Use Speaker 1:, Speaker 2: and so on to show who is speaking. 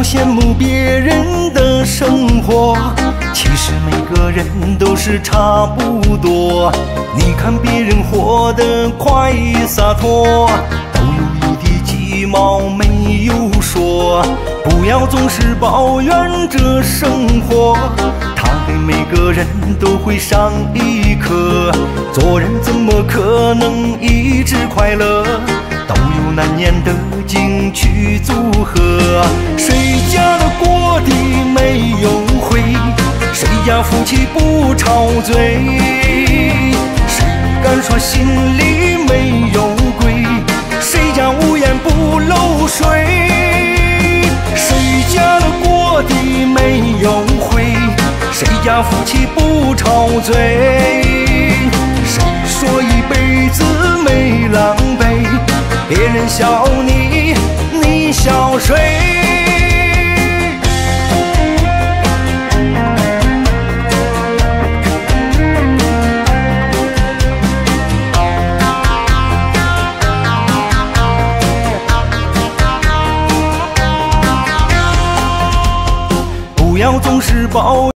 Speaker 1: 羡慕别人的生活，其实每个人都是差不多。你看别人活得快洒脱，都有一地鸡毛没有说。不要总是抱怨着生活，它给每个人都会上一课。做人怎么可能一直快乐？都有难言的经去组合。谁家的锅底没有灰？谁家夫妻不吵嘴？谁敢说心里没有鬼？谁家无烟不漏水？谁家的锅底没有灰？谁家夫妻不吵嘴？谁说一辈子没狼狈？别人笑你，你笑谁？不要总是抱怨